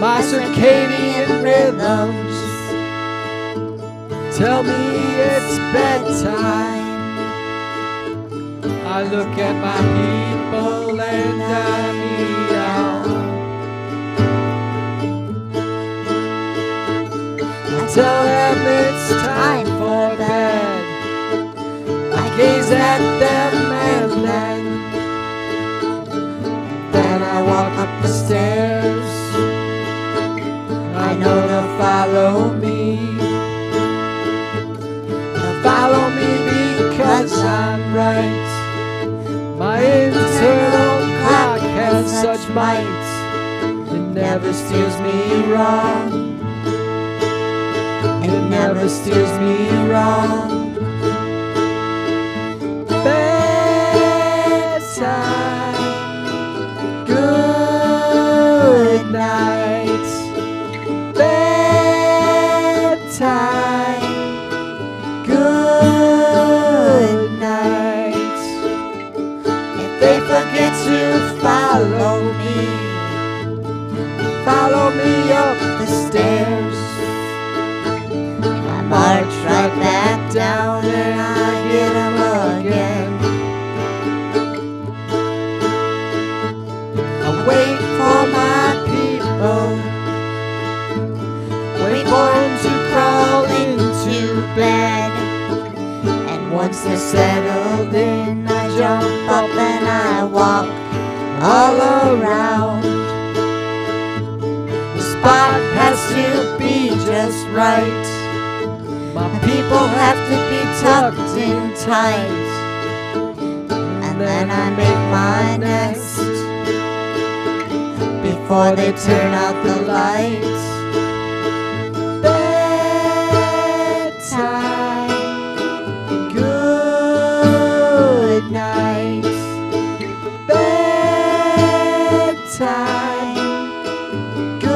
my circadian rhythms tell me it's bedtime. I look at my people and I meow. I tell them it's time for bed. I gaze at them and then I walk up the stairs. I know they'll follow me. They'll follow me because I'm right. My internal clock has such might, it never steers me wrong. It never steers me wrong. Bedtime, good night. Bedtime, good night. If they forget to follow me up the stairs, I march right back down and I get them again. I wait for my people, wait for them to crawl into bed. And once they're settled in, I jump up and I walk all around. The spot has to be just right. My people have to be tucked in tight. And then I make my nest before they turn out the lights. Bedtime, good night. Bedtime, good